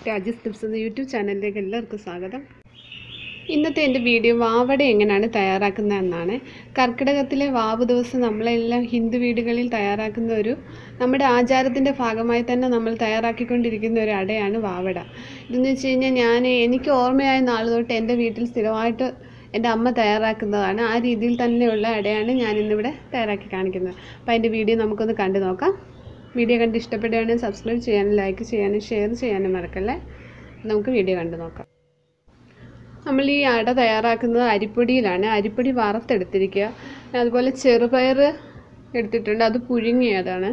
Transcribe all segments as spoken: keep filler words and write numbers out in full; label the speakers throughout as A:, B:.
A: Raji's tips എന്ന YouTube ചാനലിലേക്ക് എല്ലാവർക്കും സ്വാഗതം. ഇന്നത്തെ എൻ്റെ വീഡിയോ വാവട എങ്ങനെയാണ് തയ്യാറാക്കുന്നതെന്നാണ്. കർക്കിടകത്തിലെ വാവ് ദിവസം നമ്മളെല്ലാം ഹിന്ദു വീടുകളിൽ തയ്യാറാക്കുന്ന ഒരു നമ്മുടെ ആചാരത്തിൻ്റെ ഭാഗമായി തന്നെ നമ്മൾ തയ്യാറാക്കിക്കൊണ്ടിരിക്കുന്ന ഒരു അടയാണ് വാവട. ഇതെന്ന് വെച്ച് കഴിഞ്ഞാൽ ഞാൻ എനിക്ക് ഓർമ്മയായ നാൾ തൊട്ട് എൻ്റെ വീട്ടിൽ സ്ഥിരമായിട്ട് എൻ്റെ അമ്മ തയ്യാറാക്കുന്നതാണ്. ആ രീതിയിൽ തന്നെയുള്ള അടയാണ് ഞാനിന്നിവിടെ തയ്യാറാക്കി കാണിക്കുന്നത്. അപ്പോൾ അതിൻ്റെ വീഡിയോ നമുക്കൊന്ന് കണ്ടു നോക്കാം. വീഡിയോ കണ്ട് ഇഷ്ടപ്പെടുകയാണെങ്കിൽ സബ്സ്ക്രൈബ് ചെയ്യാനും ലൈക്ക് ചെയ്യാനും ഷെയർ ചെയ്യാനും മറക്കല്ലേ. നമുക്ക് വീഡിയോ കണ്ടു നോക്കാം. നമ്മൾ ഈ അട തയ്യാറാക്കുന്നത് അരിപ്പൊടിയിലാണ്. അരിപ്പൊടി വറുത്തെടുത്തിരിക്കുക. അതുപോലെ ചെറുപയർ എടുത്തിട്ടുണ്ട്, അത് പുഴുങ്ങിയതാണ്.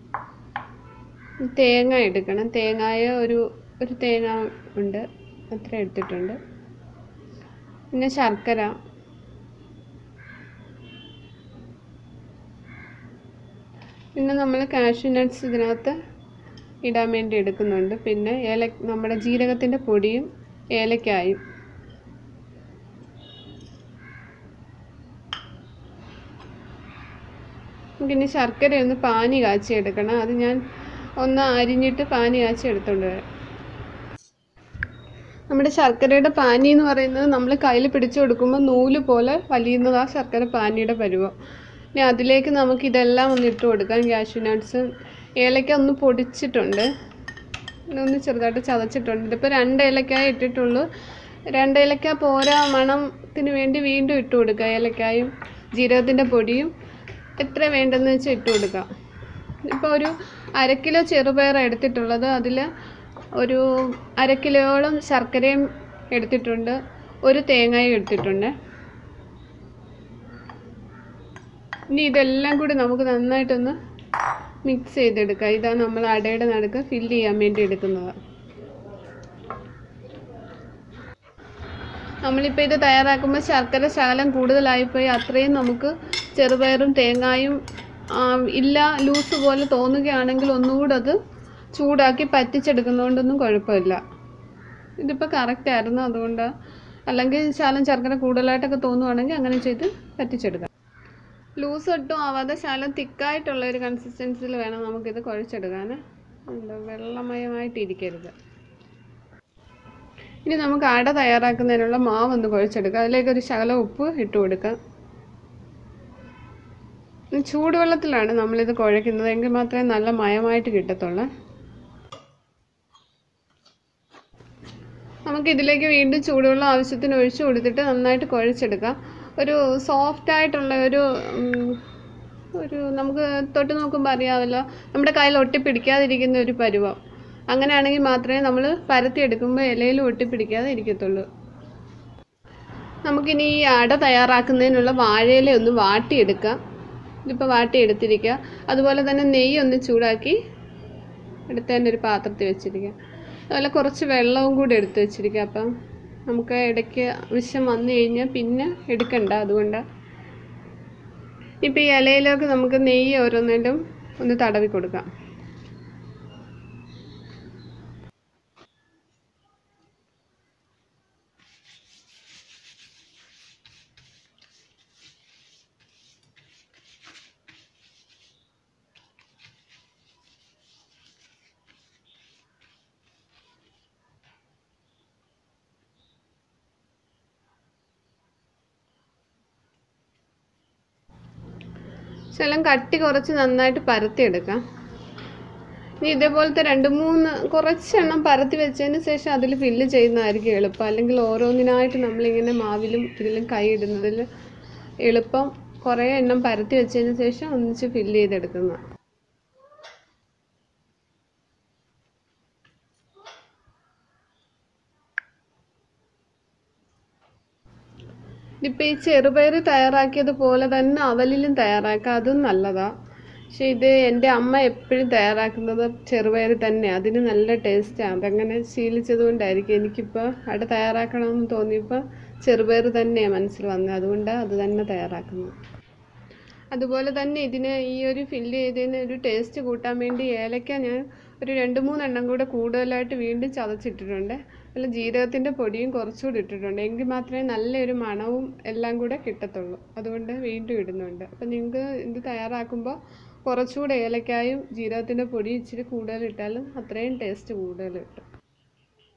A: തേങ്ങ എടുക്കണം. തേങ്ങായ ഒരു ഒരു തേങ്ങ ഉണ്ട്, അത്ര എടുത്തിട്ടുണ്ട്. പിന്നെ ശർക്കര, പിന്നെ നമ്മൾ കാഷ്യൂ നട്ട്സ് ഇതിനകത്ത് ഇടാൻ വേണ്ടി എടുക്കുന്നുണ്ട്. പിന്നെ ഏല നമ്മുടെ ജീരകത്തിൻ്റെ പൊടിയും ഏലക്കായും. പിന്നെ ശർക്കര ഒന്ന് പാനി കാച്ചി എടുക്കണം. അത് ഞാൻ ഒന്ന് അരിഞ്ഞിട്ട് പാനി കാച്ചി എടുത്തുകൊണ്ട് വരാം. നമ്മുടെ ശർക്കരയുടെ പാനി എന്ന് പറയുന്നത് നമ്മൾ കയ്യിൽ പിടിച്ചു കൊടുക്കുമ്പോൾ നൂല് പോലെ വലിയുന്നത് ആ ശർക്കര പാനിയുടെ പരുവം. ഇനി അതിലേക്ക് നമുക്ക് ഇതെല്ലാം ഒന്ന് ഇട്ട് കൊടുക്കാം. കാഷ്യൂ നട്ട്സ്, ഏലക്ക ഒന്ന് പൊടിച്ചിട്ടുണ്ട്, ഒന്ന് ചെറുതായിട്ട് ചതച്ചിട്ടുണ്ട്. ഇതിപ്പോൾ രണ്ട് ഏലക്കായ ഇട്ടിട്ടുള്ളൂ. രണ്ട് ഏലക്ക പോരാ, മണത്തിന് വേണ്ടി വീണ്ടും ഇട്ട് കൊടുക്കുക. ഏലക്കായും ജീരകത്തിൻ്റെ പൊടിയും എത്ര വേണ്ടെന്ന് വെച്ചാൽ ഇട്ട് കൊടുക്കാം. ഇപ്പോൾ ഒരു അര കിലോ ചെറുപയർ എടുത്തിട്ടുള്ളത്, അതിൽ ഒരു അര കിലോയോളം ശർക്കരയും എടുത്തിട്ടുണ്ട്, ഒരു തേങ്ങയും എടുത്തിട്ടുണ്ട്. ഇനി ഇതെല്ലാം കൂടി നമുക്ക് നന്നായിട്ടൊന്ന് മിക്സ് ചെയ്തെടുക്കാം. ഇതാണ് നമ്മൾ അടയുടെ നടുക്ക് ഫില്ല് ചെയ്യാൻ വേണ്ടി എടുക്കുന്നത്. നമ്മളിപ്പോൾ ഇത് തയ്യാറാക്കുമ്പോൾ ശർക്കര ശകലം കൂടുതലായിപ്പോയി, അത്രയും നമുക്ക് ചെറുപയറും തേങ്ങായും ഇല്ല ലൂസ് പോലെ തോന്നുകയാണെങ്കിൽ ഒന്നുകൂടെ അത് ചൂടാക്കി പറ്റിച്ചെടുക്കുന്നതുകൊണ്ടൊന്നും കുഴപ്പമില്ല. ഇതിപ്പോൾ കറക്റ്റായിരുന്നു, അതുകൊണ്ട്. അല്ലെങ്കിൽ ശകലം ശർക്കര കൂടുതലായിട്ടൊക്കെ തോന്നുവാണെങ്കിൽ അങ്ങനെ ചെയ്ത് പറ്റിച്ചെടുക്കാം. ലൂസ് ഒട്ടും ആവാതെ ശകലം തിക്കായിട്ടുള്ള ഒരു കൺസിസ്റ്റൻസിയിൽ വേണം നമുക്കിത് കുഴച്ചെടുക്കാൻ. വെള്ളമയമായിട്ടിരിക്കരുത്. ഇനി നമുക്ക് അട തയ്യാറാക്കുന്നതിനുള്ള മാവ് ഒന്ന് കുഴച്ചെടുക്കാം. അതിലേക്കൊരു ശകലം ഉപ്പ് ഇട്ട് കൊടുക്കാം. ചൂടുവെള്ളത്തിലാണ് നമ്മളിത് കുഴയ്ക്കുന്നത്, എങ്കിൽ മാത്രമേ നല്ല മയമായിട്ട് കിട്ടത്തുള്ളൂ. നമുക്കിതിലേക്ക് വീണ്ടും ചൂടുവെള്ളം ആവശ്യത്തിന് ഒഴിച്ചു കൊടുത്തിട്ട് നന്നായിട്ട് കുഴച്ചെടുക്കാം. ഒരു സോഫ്റ്റായിട്ടുള്ള ഒരു ഒരു നമുക്ക് തൊട്ട് നോക്കുമ്പോൾ അറിയാമല്ലോ, നമ്മുടെ കയ്യിൽ ഒട്ടിപ്പിടിക്കാതിരിക്കുന്ന ഒരു പരുവം. അങ്ങനെയാണെങ്കിൽ മാത്രമേ നമ്മൾ പരത്തിയെടുക്കുമ്പോൾ ഇലയിൽ ഒട്ടിപ്പിടിക്കാതെ ഇരിക്കത്തുള്ളൂ. നമുക്കിനി ഈ അട തയ്യാറാക്കുന്നതിനുള്ള വാഴയില ഒന്ന് വാട്ടിയെടുക്കാം. ഇതിപ്പോൾ വാട്ടിയെടുത്തിരിക്കുക. അതുപോലെ തന്നെ നെയ്യ് ഒന്ന് ചൂടാക്കി എടുത്തതിൻ്റെ ഒരു പാത്രത്തിൽ വെച്ചിരിക്കുക. അതുപോലെ കുറച്ച് വെള്ളവും കൂടി എടുത്ത് വെച്ചിരിക്കുക. അപ്പം നമുക്ക് ഇടയ്ക്ക് വിഷം വന്നു കഴിഞ്ഞാൽ പിന്നെ എടുക്കണ്ട, അതുകൊണ്ട്. ഇപ്പോൾ ഈ ഇലയിലൊക്കെ നമുക്ക് നെയ്യ് ഓരോന്നിലും ഒന്ന് തടവി കൊടുക്കാം. ശകലം കട്ടി കുറച്ച് നന്നായിട്ട് പരത്തിയെടുക്കാം. ഇനി ഇതേപോലത്തെ രണ്ട് മൂന്ന് കുറച്ചെണ്ണം പരത്തി വെച്ചതിന് ശേഷം അതിൽ ഫില്ല് ചെയ്യുന്നതായിരിക്കും എളുപ്പം. അല്ലെങ്കിൽ ഓരോന്നിനായിട്ട് നമ്മളിങ്ങനെ മാവിലും ഇതിലും കൈ ഇടുന്നതിൽ എളുപ്പം കുറേ എണ്ണം പരത്തി വെച്ചതിന് ശേഷം ഒന്നിച്ച് ഫില്ല് ചെയ്തെടുക്കുന്ന. ഇപ്പോൾ ഈ ചെറുപയർ തയ്യാറാക്കിയതുപോലെ തന്നെ അവലിലും തയ്യാറാക്കാം, അതും നല്ലതാണ്. പക്ഷേ ഇത് എൻ്റെ അമ്മ എപ്പോഴും തയ്യാറാക്കുന്നത് ചെറുപയർ തന്നെ, അതിന് നല്ല ടേസ്റ്റാണ്. അതങ്ങനെ ശീലിച്ചത് കൊണ്ടായിരിക്കും എനിക്കിപ്പോൾ അട തയ്യാറാക്കണമെന്ന് തോന്നിയപ്പോൾ ചെറുപയർ തന്നെയാണ് മനസ്സിൽ വന്നത്, അതുകൊണ്ടാണ് അത് തന്നെ തയ്യാറാക്കുന്നത്. അതുപോലെ തന്നെ ഇതിന് ഈ ഒരു ഫില്ല് ചെയ്തതിന് ഒരു ടേസ്റ്റ് കൂട്ടാൻ വേണ്ടി ഏലക്ക ഞാൻ ഒരു രണ്ട് മൂന്നെണ്ണം കൂടെ കൂടുതലായിട്ട് വീണ്ടും ചതച്ചിട്ടിട്ടുണ്ട്. അതിൽ ജീരകത്തിൻ്റെ പൊടിയും കുറച്ചുകൂടി ഇട്ടിട്ടുണ്ട്, എങ്കിൽ മാത്രമേ നല്ലൊരു മണവും എല്ലാം കൂടെ കിട്ടത്തുള്ളൂ. അതുകൊണ്ട് വീണ്ടും ഇടുന്നുണ്ട്. അപ്പം നിങ്ങൾക്ക് ഇത് തയ്യാറാക്കുമ്പോൾ കുറച്ചുകൂടെ ഏലക്കായും ജീരകത്തിൻ്റെ പൊടി ഇച്ചിരി കൂടുതൽ ഇട്ടാലും അത്രയും ടേസ്റ്റ് കൂടുതൽ കിട്ടും.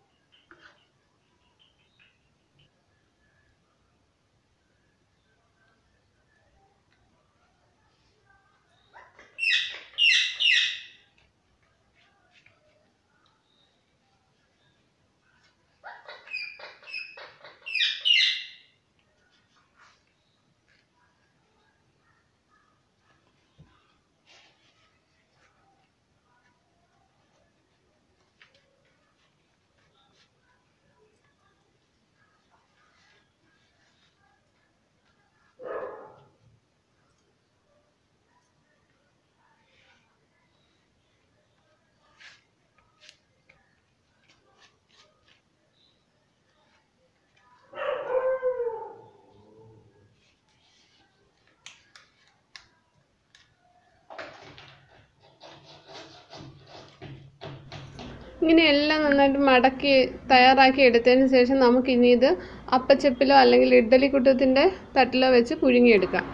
A: ഇങ്ങനെ എല്ലാം നന്നായിട്ട് മടക്കി തയ്യാറാക്കി എടുത്തതിന് ശേഷം നമുക്കിനി ഇത് അപ്പച്ചപ്പിലോ അല്ലെങ്കിൽ ഇഡ്ഡലി കുട്ടത്തിൻ്റെ തട്ടിലോ വെച്ച് പുഴുങ്ങിയെടുക്കാം.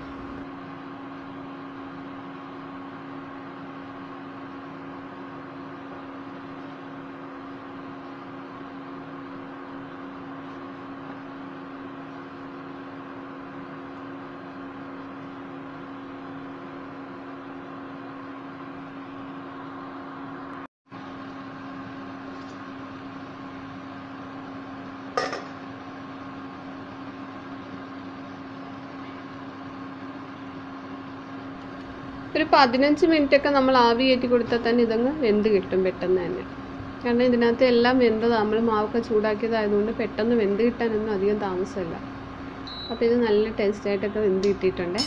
A: ഒരു പതിനഞ്ച് മിനിറ്റൊക്കെ നമ്മൾ ആവി കയറ്റി കൊടുത്താൽ തന്നെ ഇതങ്ങ് വെന്ത് കിട്ടും പെട്ടെന്ന് തന്നെ. കാരണം ഇതിനകത്ത് എല്ലാം വെന്തത്, നമ്മൾ മാവൊക്കെ ചൂടാക്കിയതായതുകൊണ്ട് പെട്ടെന്ന് വെന്ത് കിട്ടാനൊന്നും അധികം താമസമില്ല. അപ്പോൾ ഇത് നല്ല ടേസ്റ്റായിട്ടൊക്കെ വെന്ത് കിട്ടിയിട്ടുണ്ട്.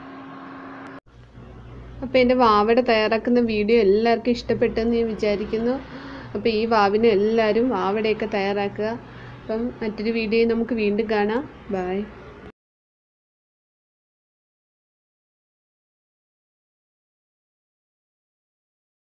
A: അപ്പോൾ എൻ്റെ വാവട തയ്യാറാക്കുന്ന വീഡിയോ എല്ലാവർക്കും ഇഷ്ടപ്പെട്ടെന്ന് ഞാൻ വിചാരിക്കുന്നു. അപ്പോൾ ഈ വാവിന് എല്ലാവരും വാവടയൊക്കെ തയ്യാറാക്കുക. അപ്പം മറ്റൊരു വീഡിയോയിൽ നമുക്ക് വീണ്ടും കാണാം. ബൈ.